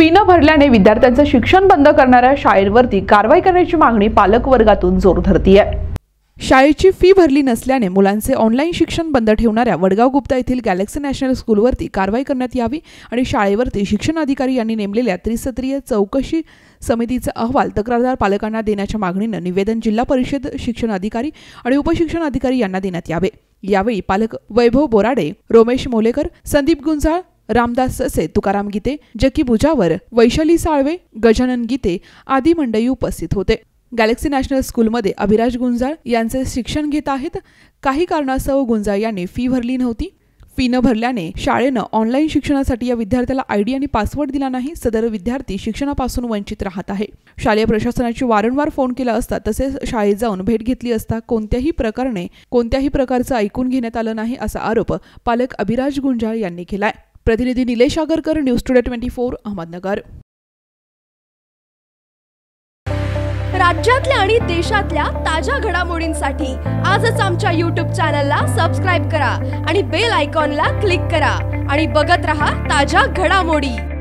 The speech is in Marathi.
फी न भरल्याने विद्यार्थ्यांचे शिक्षण बंद करणाऱ्या शाळेवरती कारवाई करण्याची मागणी पालक वर्गातून जोर धरतीये। शाळेची फी भरली नसल्याने मुलांचे ऑनलाईन शिक्षण बंद ठेवणाऱ्या वडगाव गुप्ता येथील गॅलेक्सी नॅशनल स्कूलवरती कारवाई करण्यात यावी आणि शाळेवरती शिक्षण अधिकारी यांनी नेमलेल्या त्रिसत्रीय चौकशी समितीचा अहवाल तक्रारदार पालकांना देण्याच्या मागणीने निवेदन जिल्हा परिषद शिक्षण अधिकारी आणि उपशिक्षण अधिकारी यांना देण्यात यावे। यावेळी पालक वैभव बोराडे, रोमेश मोलेकर, संदीप गुंजाळ, रामदास ससे, तुकाराम गीते, जकी बुजावर, वैशाली साळवे, गजानन गीते आदी मंडळी उपस्थित होते। गॅलेक्सी नॅशनल स्कूलमध्ये अभिराज गुंजाळ यांचे शिक्षण घेत आहेत। काही कारणास्तव गुंजाळ यांनी फी भरली नव्हती। फी न भरल्याने शाळेनं ऑनलाईन शिक्षणासाठी या विद्यार्थ्याला आयडी आणि पासवर्ड दिला नाही। सदर विद्यार्थी शिक्षणापासून वंचित राहत आहे। शालेय प्रशासनाची वारंवार फोन केला असता तसेच शाळेत जाऊन भेट घेतली असता कोणत्याही प्रकारचं ऐकून घेण्यात आलं नाही असा आरोप पालक अभिराज गुंजाळ यांनी केलाय। प्रतिनिधी निलेश आगरकर, न्यूज टुडे 24, अहमदनगर। राज्यातल्या आणि देशातल्या ताज्या घडामोडींसाठी आजच आमच्या YouTube चॅनलला सबस्क्राइब करा आणि बेल आयकॉनला क्लिक करा आणि बघत रहा ताज्या घडामोडी।